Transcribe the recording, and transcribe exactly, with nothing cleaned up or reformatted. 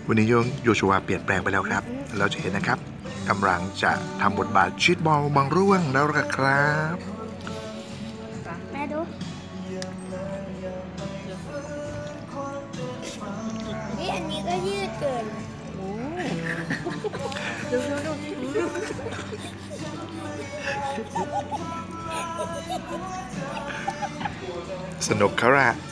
วันนี้โยชัวเปลี่ยนแปลงไปแล้วครับเราจะเห็นนะครับกำลังจะทำบทบาทชีทบอลบางร่วงแล้วครับแม่ดูนี่อันนี้ก็ยืดเกินดูดูดูสนุกครับ